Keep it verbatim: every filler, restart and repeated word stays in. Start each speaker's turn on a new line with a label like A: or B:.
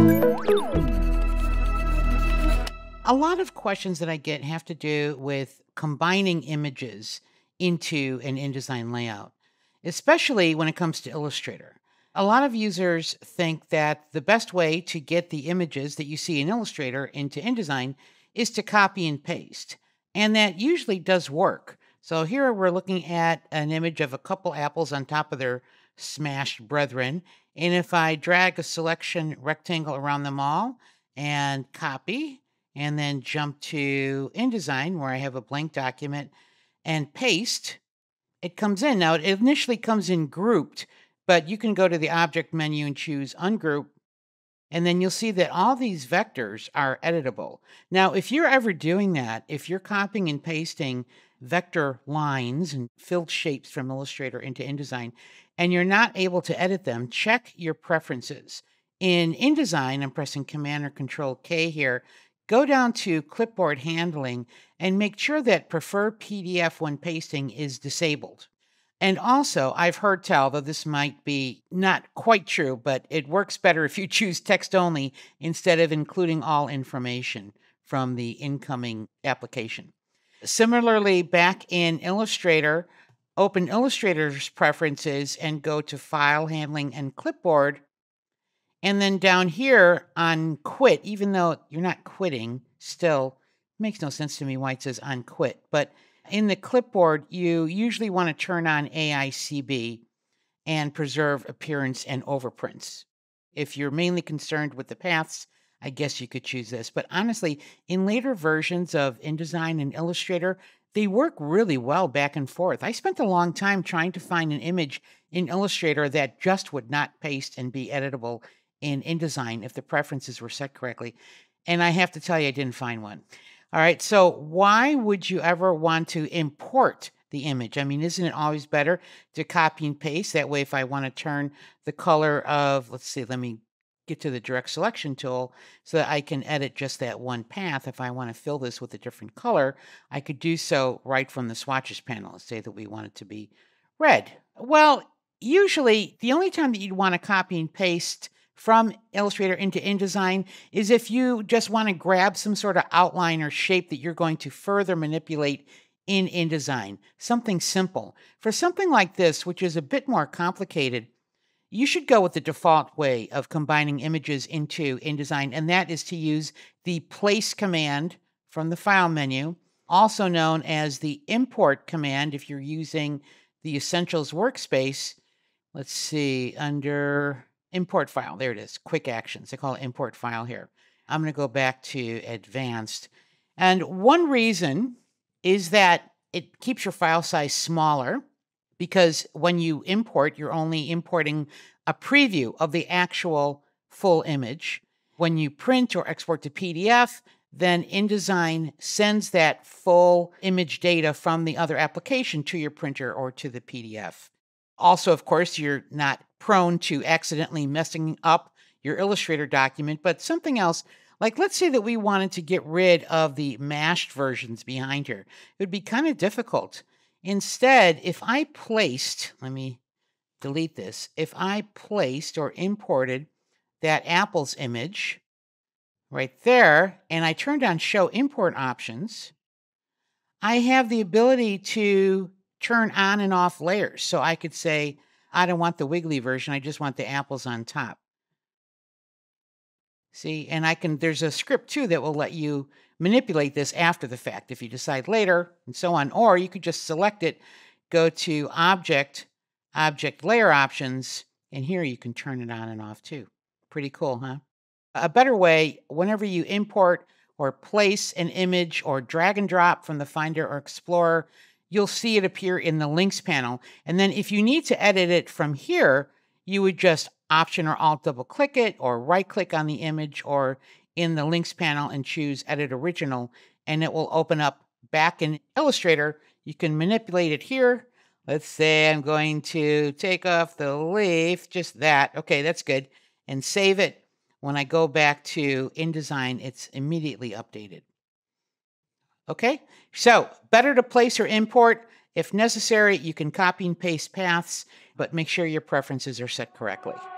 A: A lot of questions that I get have to do with combining images into an InDesign layout, especially when it comes to Illustrator. A lot of users think that the best way to get the images that you see in Illustrator into InDesign is to copy and paste, and that usually does work. So here we're looking at an image of a couple apples on top of their smashed brethren, and if I drag a selection rectangle around them all and copy, and then jump to InDesign where I have a blank document and paste, it comes in. Now, it initially comes in grouped, but you can go to the object menu and choose ungroup, and then you'll see that all these vectors are editable. Now, if you're ever doing that, if you're copying and pasting vector lines and filled shapes from Illustrator into InDesign, and you're not able to edit them, check your preferences. In InDesign, I'm pressing Command or Control K here. Go down to clipboard handling and make sure that prefer P D F when pasting is disabled. And also, I've heard tell, though this might be not quite true, but it works better if you choose text only instead of including all information from the incoming application. Similarly, back in Illustrator, open Illustrator's preferences and go to File, Handling, and Clipboard. And then down here on quit, even though you're not quitting, still makes no sense to me why it says on quit. But in the clipboard, you usually want to turn on A I C B and preserve appearance and overprints. If you're mainly concerned with the paths, I guess you could choose this. But honestly, in later versions of InDesign and Illustrator, they work really well back and forth. I spent a long time trying to find an image in Illustrator that just would not paste and be editable in InDesign if the preferences were set correctly. And I have to tell you, I didn't find one. All right, so why would you ever want to import the image? I mean, isn't it always better to copy and paste? That way, if I want to turn the color of, let's see, let me get to the direct selection tool so that I can edit just that one path. If I want to fill this with a different color, I could do so right from the swatches panel. Let's say that we want it to be red. Well, usually the only time that you'd want to copy and paste from Illustrator into InDesign is if you just want to grab some sort of outline or shape that you're going to further manipulate in InDesign, something simple. For something like this, which is a bit more complicated, you should go with the default way of combining images into InDesign, and that is to use the Place command from the File menu, also known as the Import command if you're using the Essentials workspace. Let's see, under Import File, there it is, Quick Actions. They call it Import File here. I'm going to go back to Advanced. And one reason is that it keeps your file size smaller, because when you import, you're only importing a preview of the actual full image. When you print or export to P D F, then InDesign sends that full image data from the other application to your printer or to the P D F. Also, of course, you're not prone to accidentally messing up your Illustrator document, but something else, like let's say that we wanted to get rid of the mashed versions behind here. It would be kind of difficult. Instead, if I placed, let me delete this, if I placed or imported that apples image right there, and I turned on Show Import Options, I have the ability to turn on and off layers. So I could say, I don't want the wiggly version, I just want the apples on top. See, and I can, there's a script too that will let you manipulate this after the fact if you decide later and so on. Or you could just select it, go to Object, Object Layer Options, and here you can turn it on and off too. Pretty cool, huh? A better way, whenever you import or place an image or drag and drop from the Finder or Explorer, you'll see it appear in the Links panel. And then if you need to edit it from here, you would just Option or Alt double click it, or right click on the image or in the Links panel and choose Edit Original, and it will open up back in Illustrator. You can manipulate it here. Let's say I'm going to take off the leaf, just that. Okay, that's good. And save it. When I go back to InDesign, it's immediately updated. Okay, so better to place or import. If necessary, you can copy and paste paths, but make sure your preferences are set correctly.